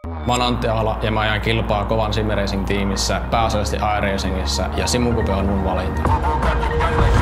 Mä oon Antti Ahla ja mä ajan kilpaa Kovan Sim Racing tiimissä, pääasiallisesti iRacingissa, ja Simucube on mun valinta.